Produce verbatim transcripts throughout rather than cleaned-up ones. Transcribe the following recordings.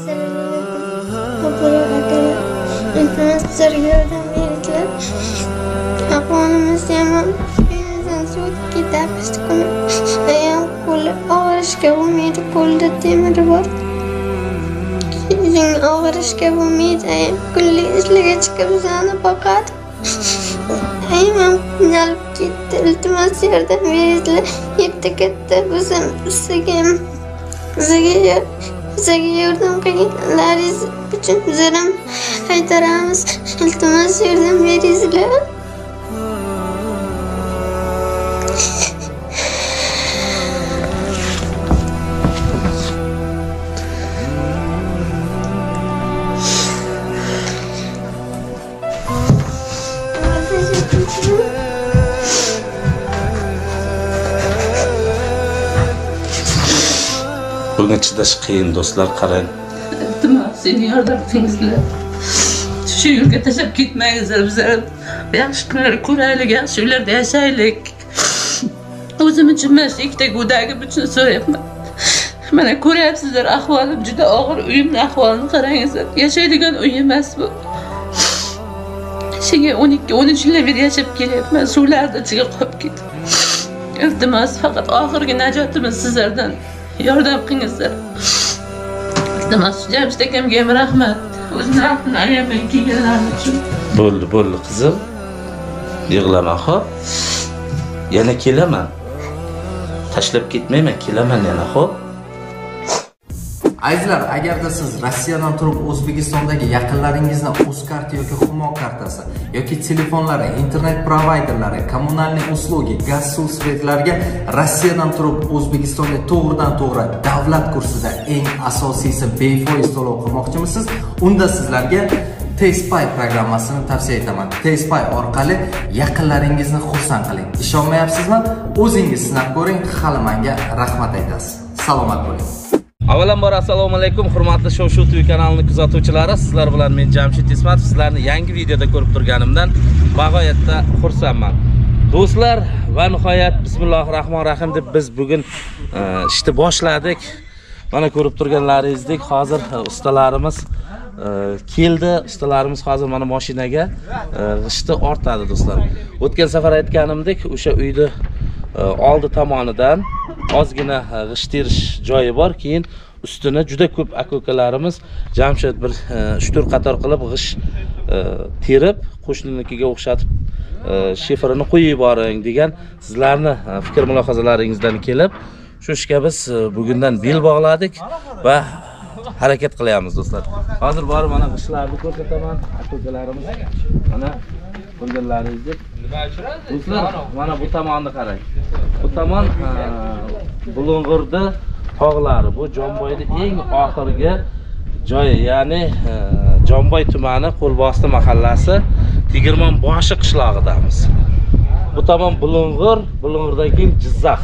Sizlarga yordam berdilar. Ahvolimiz yomon. Bizdan suv ketamiz. Ayam qo'li og'rishga bo'lmaydi. Qo'lida temiri bor. Yuzing og'rishga bo'lmaydi. Ayam kunlik ishlaga chiqib bizani boqadi. Ayam qiynalib ketdi. Iltimos yordam beringlar. Yerda katta bo'lsam sizga bizga bizga yordam qilganlaringiz uchun bizlar qaytaramiz. Iltimos yordam beringlar. Bugün chidash qiyin do'stlar, qarang. Iltimos, seni yordam qilingizlar. Shu yo'lga tashlab ketmangizlar. Bizlar yaxshi kunlar ko'raylik, yaxshi uylarda yashaylik. O'zim uchun emas, ikkita go'dagim uchun so'rayapman. Mana ko'ryapsizlar, ahvolim juda og'ir. Uyimning ahvolini qarangizlar. Yashaydigan uy emas bu. Shunga o'n ikki o'n uch yildan beri yashab kelyapman. Suvlarda ichiga qolib ketdim. Iltimos, faqat oxirgi najotimiz sizlardan. Yordam qilingizlar. Iltimos, Jamshid akamga ham rahmat. O'zini vaqtini ayamay kelganlari uchun. Bo'ldi, bo'ldi qizim. Yig'lama, xo'p. Yana kelaman. Tashlab ketmayman, kelaman yana, xo'p. Azizlar, agarda siz Rossiyadan turib O'zbekistondagi yaqinlaringizni o'z karta yoki Humo kartasi yoki telefonlari, internet provayderlari, kommunalniy uslugi, gaz, suv svetlariga Rossiyadan turib O'zbekistonga to'g'ridan-to'g'ri davlat kursida eng asosiysi befoiz to'lov qilmoqchimisiz? Unda sizlarga TESPAY programmasini tavsiya etaman. TESPAY orqali yaqinlaringizni xursand qiling. Ishonmayapsizmi? O'zingiz sinab ko'ring, hali menga rahmat aytasiz. Salomat bo'ling. Avvalambor assalomu alaykum, hurmatli Show Show T V kanalining kuzatuvchilari. Sizlar bilan men Jamshid Ismatov. Sizlarni yangi videoda ko'rib turganimdan bag'oyatda xursandman. Do'stlar, va nihoyat bismillahirrohmanirrohim deb biz bugun ishni boshladik. Mana ko'rib turganlaringizdek, hozir ustalarimiz keldi. Ustalarimiz hozir mana mashinaga g'ishtni ortadi do'stlar. O'tgan safar aytganimdek, o'sha uyni oldi tomonidan ozgina g'isht terish joyi bor, keyin ustini juda ko'p aka-ukalarimiz Jamshid bir uch to'rt qator qilib g'isht terib, qo'shninikiga o'xshatib sheferini qo'yib yuboring degan sizlarni fikr mulohazalaringizdan kelib, shu ishga biz bugundan bel bog'ladik va harakat qilyapmiz do'stlar. Hozir borib mana g'ishtlarni ko'rsataman, aka-ukalarimiz mana ko'rganlaringizdek. Do'stlar, mana bu tomonni qarang. Bu tomon Bulung'urda tog'lari, bu Jomboyning eng oxirgi joyi, ya'ni Jomboy tumani Qo'lbosti mahallasi, Tegirmon boshi qishlog'idamiz. Bu tomon Bulung'ur, Bulung'urdan keyin Jizzax.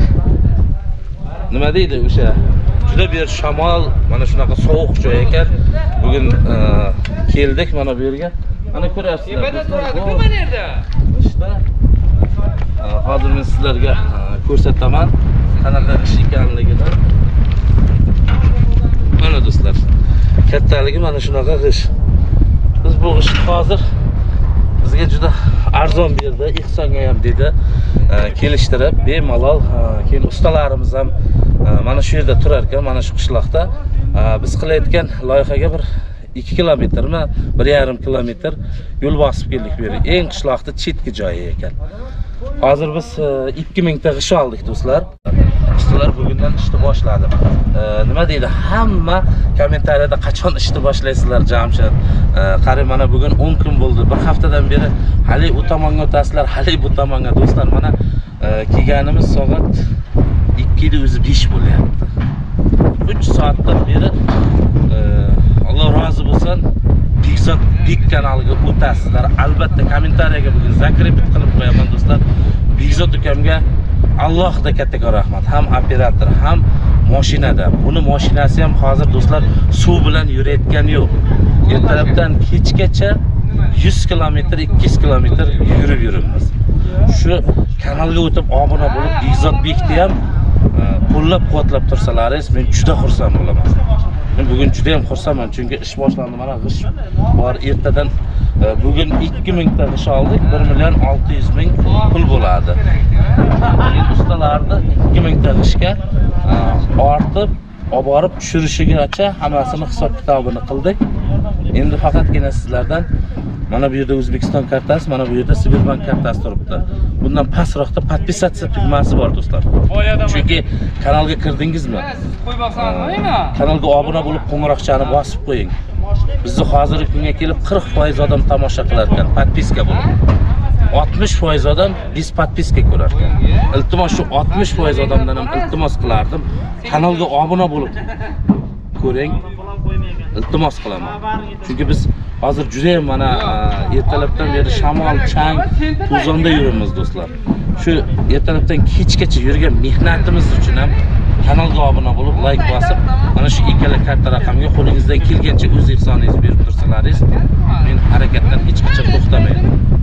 Nima deydi o'sha? Juda bir shamol, mana shunaqa sovuq joy ekan. Bugun keldik mana bu yerga. Mana ko'ryapsizlar. Nima nerda? İşte hozir men sizlarga ko'rsataman qanaqa ish ekanligini. Mana do'stlar, kattaligi mana shunaqa g'ish. Biz bu g'ishni hozir bizga juda arzon berdi, Ihsonga ham dedi, kelishtirib, bemalol. Keyin ustalarimiz ham mana shu yerda turar ekan, mana shu qishloqda. Biz qilayotgan loyihaga bir ikki kilometrmi, bir yarim kilometr yo'l bosib keldik bu yerga. Eng qishloqda chetki joyi ekan. Hozir biz ikki ming ta g'ish oldik do'stlar. Ustalar bugundan ishni boshladi. Nima deydi? Hamma kommentariyada qachon ishni boshlaysizlar Jamshid? Qarang, mana bugun o'n kun bo'ldi. Bir haftadan beri hali u tomonga o'tasizlar, hali bu tomonga. Do'stlar, mana kelganimiz soat ikki da o'zi besh bo'lyapti. uch soatdan beri Alloh rozi bo'lsin, Bekzod Bek kanaliga o'tasizlar. Albatta kommentariyaga bugun zakrepit qilib qo'yaman do'stlar. Bekzod ukamga alohida katta rahmat. Ham operator, ham mashinada. Buni mashinasi ham hozir do'stlar suv bilan yurayotgani yo'q. Ertalabdan kechgacha yuz kilometr, ikki yuz kilometr yurib yuribmiz. Shu kanalga o'tib obuna bo'lib Bekzod Bekni ham qo'llab-quvvatlab tursalaringiz men juda xursand bo'laman. Men bugun juda ham xursandman, chunki ish boshlandi. Mana g'ish bor ertadan bugun ikki ming ta g'ish oldik, bir million olti yuz ming pul bo'ladi. Men ustalarni ikki ming ta g'ishga ortib olib borib tushirishigacha hammasini hisob kitobini qildik. Endi faqatgina sizlardan mana bu yerda O'zbekiston kartasi, mana bu yerda Sberbank kartasi turibdi. Bundan pastroqda podpisatsiya tugmasi bor do'stlar. Chunki kanalga kirdingizmi? Kanalga obuna bo'lib qo'ng'iroqchani bosib qo'ying. Bizni hozirgi kunga kelib qirq foiz odam tomosha qilar ekan, podpiska bo'lib. oltmish foiz odam biz podpiska ko'rar ekan. Iltimos shu oltmish foiz odamdan ham iltimos qilardim. Kanalga obuna bo'lib ko'ring. Iltimos qilaman. Chunki biz hozir juda ham mana ertalabdan beri shamol, chang, to'zonda yuramiz do'stlar. Shu ertalabdan kechgacha yurgan mehnatimiz uchun ham kanalga obuna bo'lib, like bosib, mana shu ikkala karta raqamga qo'lingizdan kelgancha o'z ehsoningizni berib tursalaringiz, men harakatdan hech qachon to'xtamayman.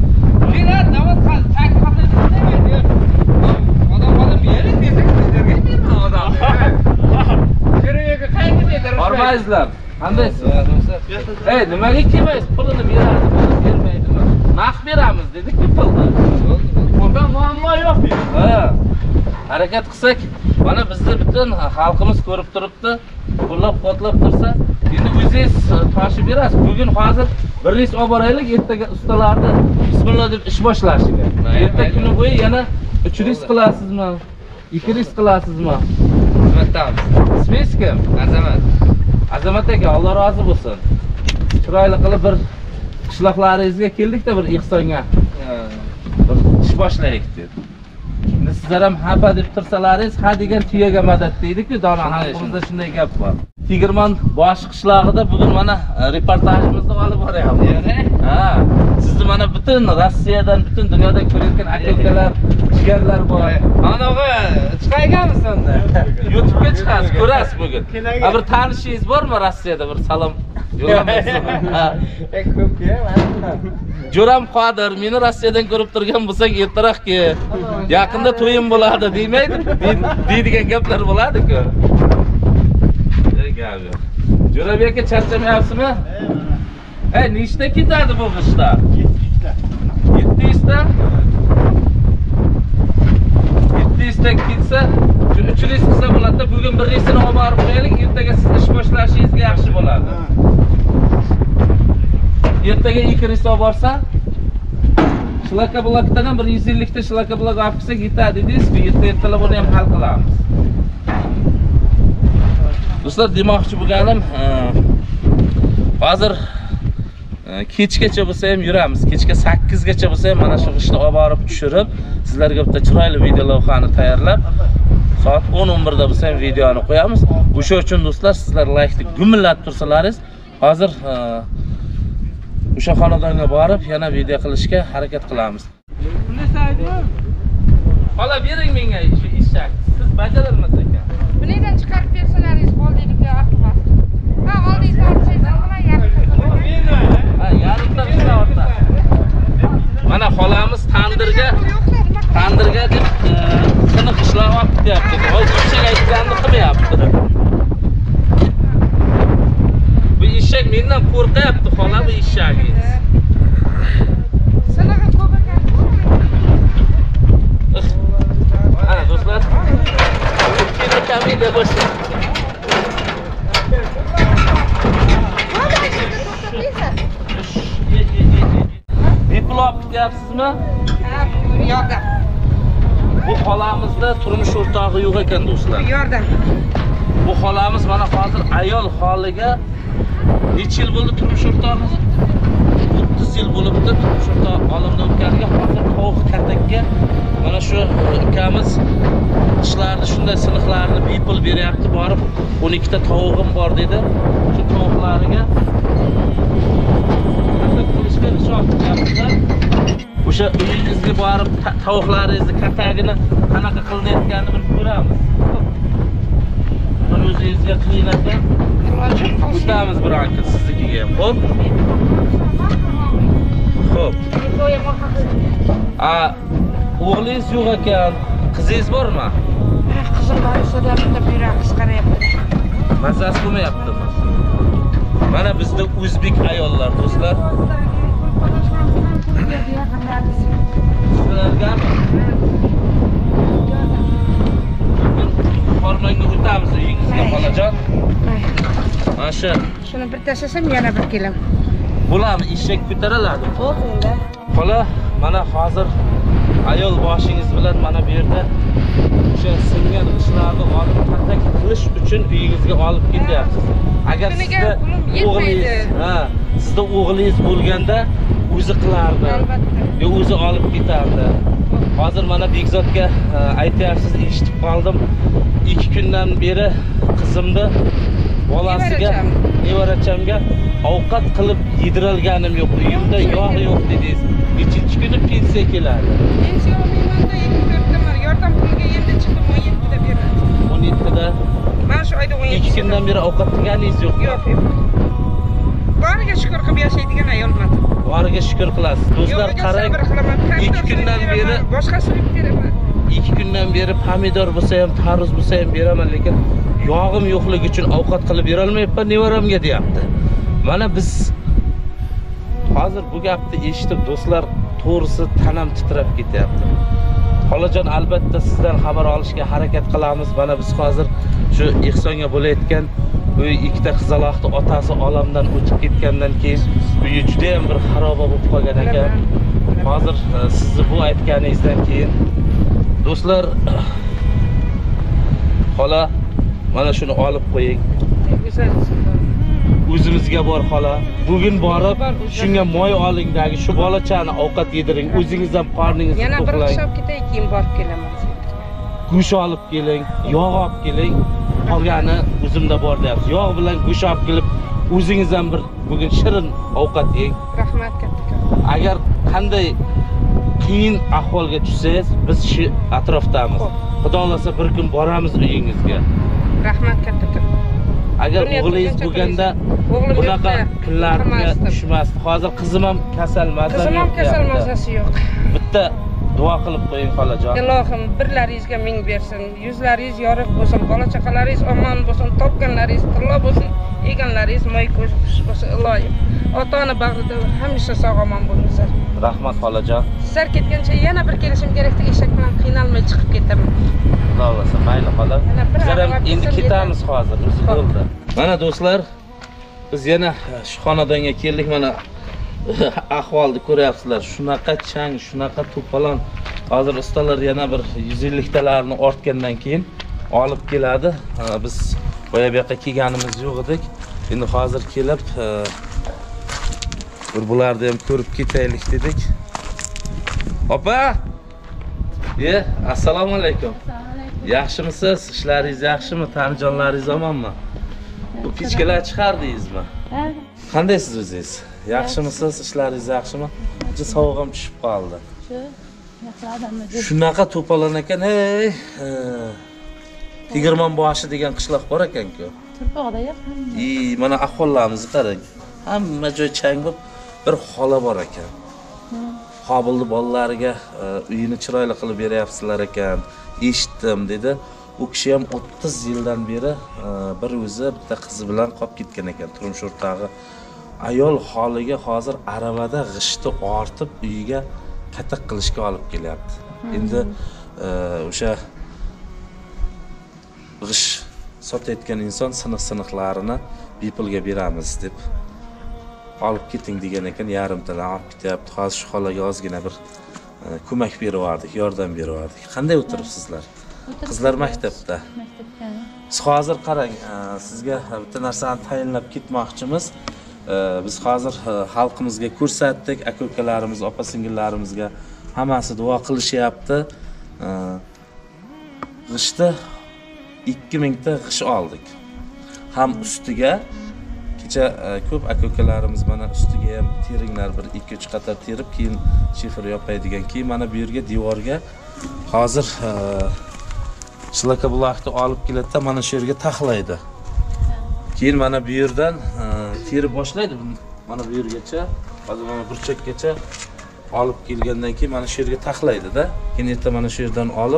Hormaysizlar. Qandaysiz? Ey, nimaga kelmaysiz? Pulini beramiz, bermaydimi? Naq beramiz dedik-ku pulni. Bundan muammo yo'q. Ha. Harakat qilsak, mana bizni butun xalqimiz ko'rib turibdi, qo'llab-quvvatlab tursa, endi o'zingiz toshib berasiz. Bugun hozir bir reys olib boraylik, ertaga ustalarni bismillah deb ish boshlashiga. Erta kuni bo'yi yana uch reys qilasizmi? ikki reys qilasizmi? Xizmatdamiz. Ismingiz kim? Azamat. Azamat aka, Alloh rozi bo'lsin. Chiroyli qilib bir qishloqlaringizga keldik-da bir ehsonga. Bir ish boshlaylik dedi. Endi sizlar ham hapa deb tursalaringiz, ha degan tuyaga madad deydi-ku, dona bizda shunday gap bor. Tegirmon bosh qishlog'ida bugun mana reportajimizni olib boryapmiz. Ha, sizni mana butun Rossiyadan, butun dunyodan ko'rayotgan aka-ukalar, jigarlar bor. Anaqa chiqayganmiz unda. YouTube'ga chiqasiz, ko'rasiz bugun. Ha, bir tanishingiz bormi Rossiyada? Bir salom yo'llamaysiz. Ha. Ko'p-ku, mana. Jo'ram Qodir, meni Rossiyadan ko'rib turgan bo'lsang, ertaroqki, yaqinda to'yim bo'ladi demaydi, deydigan gaplar bo'ladi-ku. Gabi. Jo'rab aka charchamayapsizmi? Ey, nechta ketadi bu g'ishda? yetti yuz ta. yetti yuz ta ketsa, uch reys qilsa bo'ladi. Bugun bir reysini olib borib qo'yaylik, ertaga siz ish boshlashingiz yaxshi bo'ladi. Ertaga ikki reys olib borsa, shlaka blokdan ham bir yuz ellik ta shlaka blok olib kelsak yetadi dedingiz-ku, erta ertalab buni ham hal qilamiz. Do'stlar, demoqchi bo'lganim, hozir kechgacha bo'lsa ham yuramiz. Kechga sakkiz gacha bo'lsa ham mana shu g'ishni olib borib tushirib, sizlarga bitta chiroyli video lavhani tayyorlab, soat o'n o'n bir da bo'lsa ham videoni qo'yamiz. O'sha uchun do'stlar, sizlar like-ni gumillatib tursalaringiz, hozir o'sha xonadonga borib yana video qilishga harakat qilamiz. Xola, bering menga shu ishak. Siz bajararmisiz ekan? Bundan chiqarib bersalaringiz bo'ldiki, aqbat. Ha, oldingiz ortangizdan nima yarqin? Ha, yarqin nima orta? Mana xolamiz tandirga, tandirga deb siniq ishlar olib ketyapti. Voy, ishak aytganini qilmayapti. Bu ishak mendan qo'rqyapti, xola, bu ishagingiz. Siniqi ko'p ekan. Ana do'stlar, kamida bosh. Bepul olib ketyapsizmi? Ha, yordam. Bu xolamizda turmush o'rtog'i yo'q ekan do'stlar. Yordam. Bu xolamiz mana hozir ayol holiga necha yil bo'ldi turmush o'rtog'i? o'ttiz yil bo'libdi turmush o'rtog'i olamdan o'tganiga. Hozir tovuq katakka mana shu ukamiz ishlarni shunday siniqlarni bepul beryapti, borib o'n ikki ta tavug'im bor dedi. Shu tovuqlariga qilishga ishonib qilyaptilar. O'sha uyingizga borib tovuqlaringizni katagini qanaqa qilinayotganini bilib ko'ramiz. Buni o'zingizga qiyin ekan. O'tamiz bironki siznikiga ham. Xo'p. Xo'p. A, o'g'lingiz yo'q ekan. Qizingiz bormi? Qizim bor, so'rayapti, buyrak qisqaryapti. Mazasi bo'lmayaptimi? Mana bizda o'zbek ayollar do'stlar. Sizlargami? Farmanga o'tamiz uyingizga xolajon. Mana shu. Shuni bir tashlasam yana bir kelam. Bularni eshak ko'tariladi. Xo'p, endi. Xola, mana hozir ayol boshingiz bilan mana bu yerda o'sha singan ishlarni olib qatak qilish uchun uyingizga olib ketyapsiz. Agar sizda o'g'lingiz, ha, sizda o'g'lingiz bo'lganda o'zi qilardi. Albatta. Yo o'zi olib ketardi. Hozir mana Bekzodga aytyapsiz, eshitib qoldim. ikki kundan beri qizimni bolasiga, nevarachamga ovqat qilib yedirilganim yo'q. Uyimda yog' yo'q dedingiz. Nechinchi kuni pensiya keladi? Pensiya olmayman-da ikki to'rtta mar. Yordam puliga endi chiqdim o'n yettida beradi. o'n yettida. Mana shu oyda o'n yetti. ikki kundan beri ovqat qilganingiz yo'q. Yo'q, yo'q. Boriga shukur qilib yashaydigan ayolman. Boriga shukur qilasiz. Do'stlar, qarang. ikki kundan beri boshqasi olib beraman. ikki kundan beri pomidor bo'lsa ham, tarvuz bo'lsa ham beraman, lekin yog'im yo'qligi uchun ovqat qilib bera olmayapman nevaramga deyapti. Mana biz hozir bu gapni eshitib do'stlar, to'g'risi tanam titrab ketyapti. Xolajon, albatta sizdan xabar olishga harakat qilamiz. Mana biz hozir shu Ehsonga bo'layotgan uy ikkita qizaloqni otasi olamdan o'tib ketgandan keyin uyi juda ham bir xaroba bo'lib qolgan ekan. Hozir sizni bu aytganingizdan keyin do'stlar, xola, mana shuni olib qo'ying. O'zimizga bor xola. Bugun borib, shunga moy olingdagi shu bolachani ovqat yediring. O'zingiz ham qorningizni Yana bir to'qlang. hisob ketay, keyin borib kelaman. Go'sht olib keling, yog' olib keling. Qolgani o'zimda bor deyapsiz. Yog' bilan go'sht olib kelib, o'zingiz ham bir bugun shirin ovqat yeng. Rahmat kattakon. Agar qanday qiyin ahvolga tushsangiz, biz shu atrofdamiz. Xudo xolasa bir kun boramiz uyingizga. Rahmat kattakon. Agar o'g'lingiz bo'lganda bunaqa kunlarga tushmasdi. Hozir qizim ham kasal, mazasi yo'q. Qizim ham kasal, mazasi yo'q. Bitta duo qilib qo'ying xolajon. Ilohim birlaringizga ming bersin. Yuzlaringiz yorug' bo'lsin, bola chaqalaringiz omon bo'lsin, topganlaringiz tilla bo'lsin, yeganlaringiz moy ko'z bo'lsin ilohim. Ota-ona bag'rida hamisha sog' omon bo'linglar. Rahmat xolajon. Sizlar ketgancha yana bir kelishim kerakda, eshak bilan qiynalmay chiqib ketaman. Xudo xolasa, mayli xola. Biz ham endi ketamiz hozir, o'zi bo'ldi. Mana do'stlar, biz yana shu xonadonga keldik. Mana ahvolni ko'ryapsizlar. Shunaqa chang, shunaqa to'polon. Hozir ustalar yana bir yuz ellik talarni ortgandan keyin olib keladi. Biz boya bu yoqqa kelganimiz yo'q edik. Endi hozir kelib bir bularni ham ko'rib ketaylik dedik. Opa! Ye, assalomu alaykum. Yaxshimisiz? Ishlaringiz yaxshimi? Tanijonlaringiz omonmi? Bu pichkalar chiqardingizmi? Ha. Qandaysiz o'zingiz? Yaxshimisiz? Ishlaringiz yaxshimi? Juda sovuq ham tushib qoldi. Shu yaxladimmi? Shunaqa to'polon ekan, hey. Tegirmon boshi degan qishloq bor ekan-ku. Turpoqda yo'q. Ey, mana ahvollarimizni qarang. Hamma joy chang bo'lib, bir xola bor ekan. Qobilni bolalariga uyini chiroyli qilib beryapsizlar ekan. Eshitdim dedi. U kishi ham o'ttiz yildan beri bir o'zi bitta qizi bilan qolib ketgan ekan, turmush o'rtog'i. Ayol holiga hozir aravada g'ishti ortib uyiga qatiq qilishga olib kelyapti. Endi o'sha g'ish sotayotgan inson siniq-siniqlarini bepulga beramiz deb olib keting degan ekan, yarimtadan olib ketyapti. Hozir shu xolaga ozgina bir ko'mak berib, yordam berib. Qanday o'tiribsizlar? Qizlar maktabda. Maktabda. Siz hozir qarang, sizga bitta narsani tayinlab ketmoqchimiz. Biz hozir xalqimizga ko'rsatdik, aka-ukalarimiz, opa-singillarimizga hammasi duo qilishyapti. G'ishda ikki ming ta g'ish oldik. Ham ustiga kecha ko'p aka-ukalarimiz mana ustiga ham teringlar bir ikki uch qator terib, keyin shifr yopay degan. Keyin mana bu yerga devorga hozir shlaka buloqni olib keladi, mana shu yerga taxlaydi. Keyin mana bu yerdan terib boshlaydi. Mana bu yergacha, hozir mana burchakgacha olib kelgandan keyin mana shu yerga taxlaydi-da. Keyin erta mana shu yerdan olib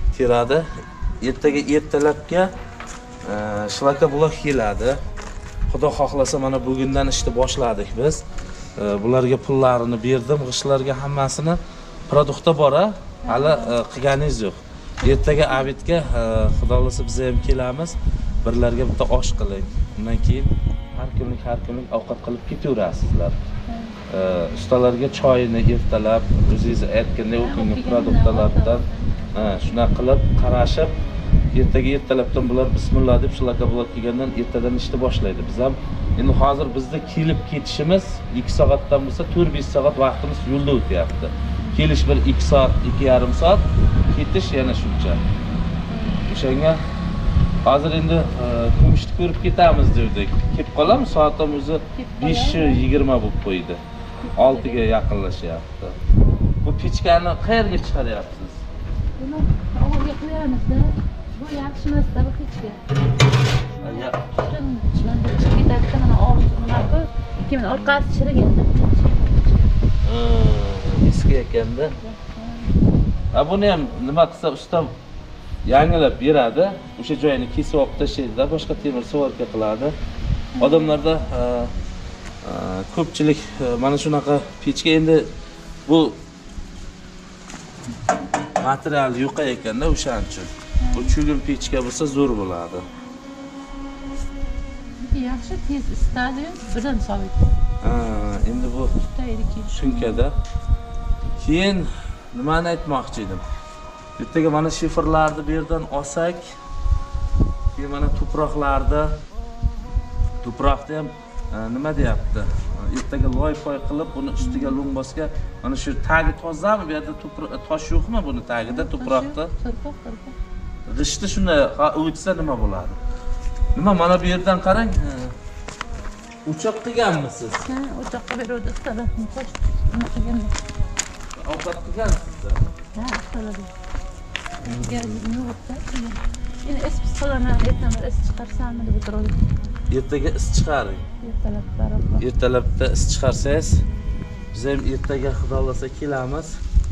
teradi. Ertaga ertalabga shlaka buloq keladi. Xudo xohlasa mana bugundan ishni boshladik biz. Bularga pullarini berdim, g'ishlarga hammasini. Produktda bora, hali qilganingiz yo'q. Ertaga Abidga Xudo xolasa biz ham kelamiz. Birlarga bitta osh qiling. Undan keyin har kunlik har kunlik ovqat qilib ketaverasizlar. Ustalarga choyini ertalab o'zingiz aytgandek o'kingi produktlardan shunaqa qilib qarashib, ertaga ertalabdan bular bismillah deb shularga bular kelgandan ertadan ishni boshlaydi. Biz ham endi hozir bizda kelib ketishimiz ikki soatdan bo'lsa to'rt besh soat vaqtimiz yo'lda o'tyapti. Kelish bir ikki soat, ikki yarim soat, ketish yana shuncha. O'shanga hozir endi kumushni ko'rib ketamiz dedik. Kelib qolamiz, soatim o'zi besh yigirma bo'lib qo'ydi. oltiga yaqinlashyapti. Bu pechkani qayerga chiqaryapsiz? Buni o'g'ilga qo'yamiz-da. Bu yaxshi emas-da bu pechka. Ya, Chiqitadi mana og'zi bunaqa, keyin orqasi chiriganda. Eski ekanda. Ha buni ham nima qilsa ustam yangilab beradi. O'sha joyini kesib olib tashlaydi-da, boshqa temir svorka qiladi. Odamlarda ko'pchilik mana shunaqa pechka endi bu material yo'qa ekanda o'shaning uchun. Bu chugun pechka bo'lsa zo'r bo'ladi. Yaxshi tez isitadi, birdan sovit. Ha, endi bu sumkada. Keyin nimani aytmoqchi edim? Ertaga mana shifrlarni bu yerdan olsak, keyin mana tuproqlarda tuproqda ham nima deyapti? Ertaga loy-poy qilib buni ustiga lumbosga mana shu tagi tozami? Bu yerda tosh yo'qmi buni tagida tuproqda? To'rpoq, to'rpoq. G'ishti shuni o'tsa nima bo'ladi? Nima mana bu yerdan qarang. Uchoq qilganmisiz? Ha, uchoqqa beruvdi ustalar. Qo'sh nima qilganmiz? Ovqat qilgansizlar. Ha, ustalar. Gazini yo'qda. Endi es pishqalaman, ertaga es chiqarsammi deb o'tirdim. Ertaga is chiqaring. Ertalab barabbar. Ertalabda is chiqarsangiz, biz ham ertaga Xudo xolasa kelamiz.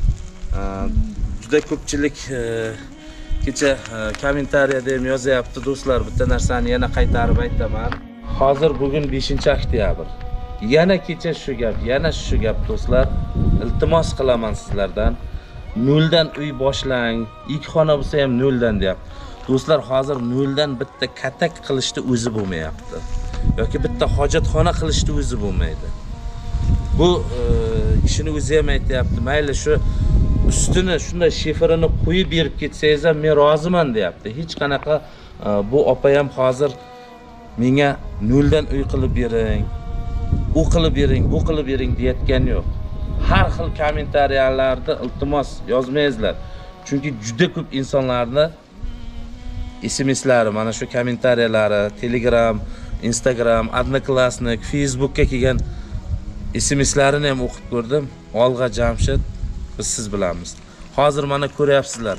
Juda ko'pchilik kecha kommentariyada ham yozyapti do'stlar, bitta narsani yana qaytarib aytaman. Hozir bugun beshinchi oktyabr. Yana kecha shu gap, yana shu gap do'stlar. Iltimos qilaman sizlardan. Noldan uy boshlang. Ilk xona bo'lsa ham noldan deyapti. Do'stlar, hozir noldan bitta katak qilishni o'zi bo'lmayapti. Yoki bitta hojatxona qilishni o'zi bo'lmaydi. Bu kishini o'zi ham aytayapti. Mayli shu ustini shunday shiferini qo'yib berib ketsangiz ham men roziman deyapti. Hech qanaqa bu opa ham hozir menga noldan uy qilib bering, u qilib bering, bu qilib bering deyotgan yo'q. Har xil kommentariyalarda iltimos yozmaysizlar. Chunki juda ko'p insonlarni S M S'lari, mana shu kommentariyalari, Telegram, Instagram, Odnoklassnik, Facebookka kelgan S M S'larini ham o'qib ko'rdim. Olg'a Jamshid, biz siz bilamiz. Hozir mana ko'ryapsizlar.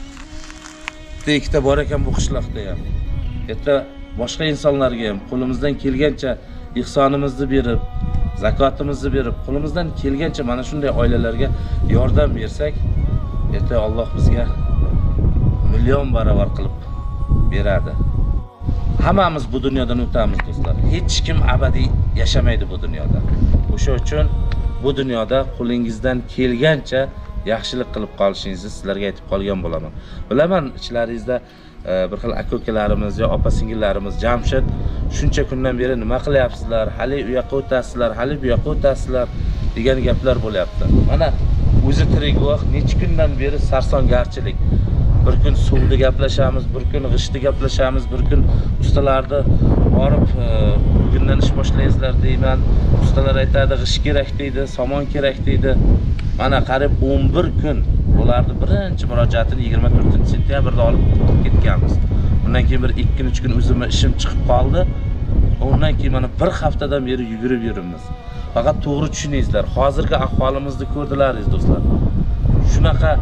Bitta ikkita bor ekan bu qishloqda ham. Erta boshqa insonlarga ham qo'limizdan kelgancha ihsonimizni berib, zakotimizni berib, qo'limizdan kelgancha mana shunday oilalarga yordam bersak, erta Alloh bizga million barobar qilib beradi. Hammamiz bu dunyodan o'tamiz do'stlar. Hech kim abadiy yashamaydi bu dunyoda. O'sha uchun bu dunyoda qo'lingizdan kelgancha yaxshilik qilib qolishingizni sizlarga aytib qolgan bo'laman. Bilaman, ichlaringizda bir xil aka-ukalarimiz yo opa-singillarimiz Jamshid shuncha kundan beri nima qilyapsizlar? Hali u yoqqa o'tasizlar, hali bu yoqqa o'tasizlar degan gaplar bo'lyapti. Mana o'zi tirik vaqt necha kundan beri sarsongarchilik. Bir kun suvda gaplashamiz, bir kun g'ishda gaplashamiz, bir kun ustalarni borib bugundan ish boshlaysizlar deyman. Ustalar aytadi, g'ish kerak deydi, somon kerak deydi. Mana qarib o'n bir kun ularni birinchi murojaatini yigirma to'rtinchi sentyabrda olib ketganmiz. Undan keyin bir ikki uch kun o'zimga ishim chiqib qoldi. Undan keyin mana bir haftadan beri yugurib yuribmiz. Faqat to'g'ri tushuningizlar. Hozirgi ahvolimizni ko'rdilaringiz do'stlar. Shunaqa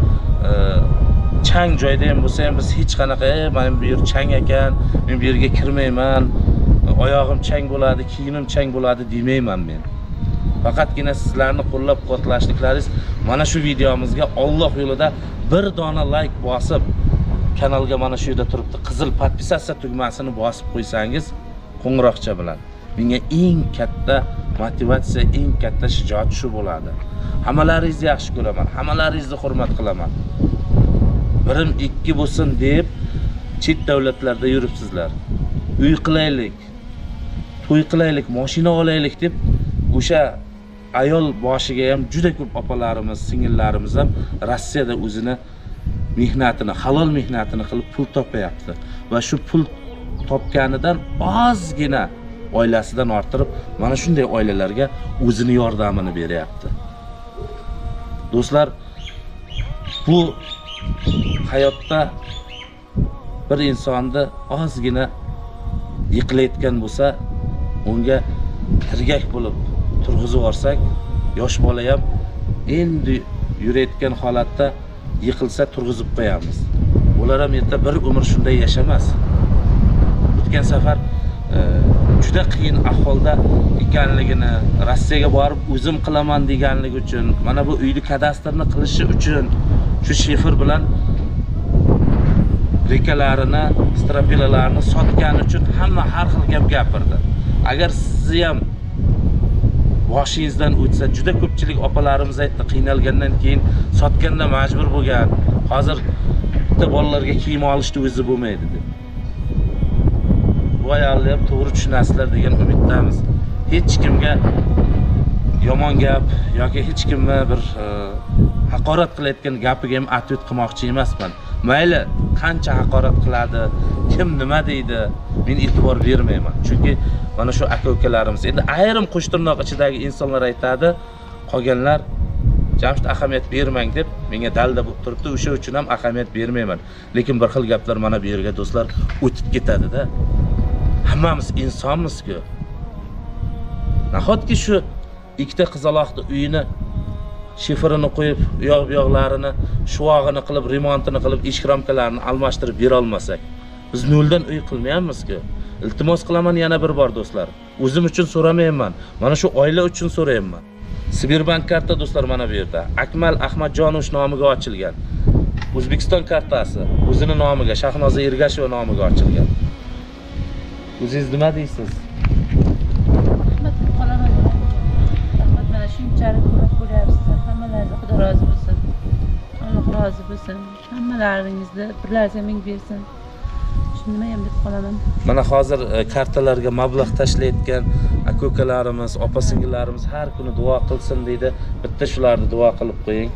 chang joyda ham bo'lsa ham biz hech qanaqa, "Men bu yer chang ekan, men bu yerga kirmayman, oyog'im chang bo'ladi, kiyimim chang bo'ladi" demayman men. Faqatgina sizlarni qo'llab-quvvatlashliklaringiz mana shu videomizga Alloh yo'lida bir dona like bosib, kanalga mana shu yerda turibdi qizil podpisatsiya tugmasini bosib qo'ysangiz qo'ng'iroqcha bilan menga eng katta motivatsiya, eng katta shijoat shu bo'ladi. Hammalaringizni yaxshi ko'raman, hammalaringizni hurmat qilaman. Birim ikki bo'lsin deb chet davlatlarda yuribsizlar. Uy qilaylik, to'y qilaylik, mashina olaylik deb o'sha ayol boshiga ham juda ko'p opalarimiz, singillarimiz ham Rossiyada o'zini mehnatini, halol mehnatini qilib pul topayapti va shu pul topganidan ozgina oilasidan orttirib, mana shunday oilalarga o'zini yordamini beryapti. Do'stlar, bu hayotda bir insonni ozgina yiqilayotgan bo'lsa, unga tirgak bo'lib turg'izib olsak, yosh bola ham endi yurayotgan holatda yiqilsa turg'izib qo'yamiz. Ular ham erta bir umr shunday yashamas. O'tgan safar e, juda qiyin ahvolda ekanligini, Rossiyaga borib o'zim qilaman deganligi uchun, mana bu uyni kadastrni qilishi uchun shu shifr bilan rekalarini, strapelalarni sotgani uchun hamma har xil gap gapirdi. Agar sizni ham boshingizdan o'tsa, juda ko'pchilik opalarimiz aytdi, qiynalgandan keyin sotganda majbur bo'lgan. Hozir bitta bolalarga kiyim olishni o'zi bo'lmaydi deb. Bu ayollar ham to'g'ri tushunasizlar degan umiddamiz. Hech kimga yomon gap yoki hech kimni bir e, haqorat qilayotgan gapiga ham atvet qilmoqchi emasman. Mayli, qancha haqorat qiladi, kim nima deydi, men e'tibor bermayman. Chunki mana shu aka-ukalarimiz, endi ayrim qo'shtirnoq ichidagi insonlar aytadi, qolganlar jamshid ahamiyat bermang deb menga dalda bo'lib turibdi, o'sha uchun ham ahamiyat bermayman. Lekin bir xil gaplar mana bu yerga do'stlar o'tib ketadi-da. Hammamiz insonmiz-ku. Nahotki shu ikkita qizaloqni uyini shifrini qo'yib, yoq-yoqlarini, shuvog'ini qilib, remontini qilib, eshik ramkalarini almashtirib bera olmasak, biz noldan uy qilmayapmiz-ku. Iltimos qilaman yana bir bor do'stlar. O'zim uchun so'ramayman, mana shu oila uchun so'rayman. Sberbank karta do'stlar mana bu yerda. Akmal Ahmadjonovich nomiga ochilgan. O'zbekiston kartasi o'zini nomiga, Shahnoza Ergasheva nomiga ochilgan. O'zingiz nima deysiz? Rahmat qolaman. Rahmat, mana shunchalik ko'mak bo'lyapsizlar. Hammalaringiz Xudo rozi bo'lsin. Alloh rozi bo'lsin. Hammalaringizni birlaringizga ming bersin. Nima ham deb qolaman. Mana hozir kartalarga mablag' tashlayotgan aka-ukalarimiz, opa-singillarimiz har kuni duo qilsin deydi. Bitta shularni duo qilib qo'ying.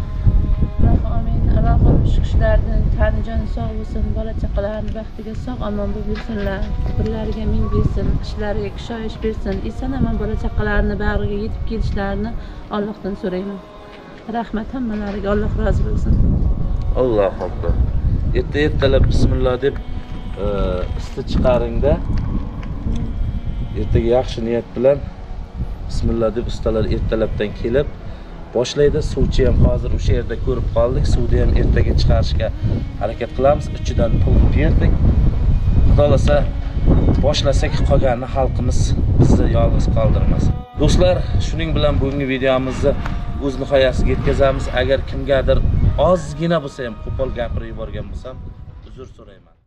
Amin. Allohim shu kishilarning tani joni sog' bo'lsin, bola chaqalarini baxtiga sog' omon bo'lib yursinlar. Birlariga ming bersin, ishlariga kushoyish bersin. Eson-omon bola chaqalarini bag'riga yetib kelishlarini Allohdan so'rayman. Rahmat hammalariga, Alloh rozi bo'lsin. Alloh akbar. Erta-ertalab bismillah deb isti chiqaringda, ertaga yaxshi niyat bilan bismillah deb ustalar ertalabdan kelib boshlaydi. Suvchi ham hozir o'sha yerda ko'rib qoldik. Suvni ham ertaga chiqarishga harakat qilamiz. Ichidan pul berdik. Xudolasa boshlasak qolganini xalqimiz bizni yolg'iz qoldirmas. Do'stlar, shuning bilan bugungi videomizni o'z nihoyasiga yetkazamiz. Agar kimgadir ozgina bo'lsa ham qo'pol gapirib yuborgan bo'lsam, uzr so'rayman.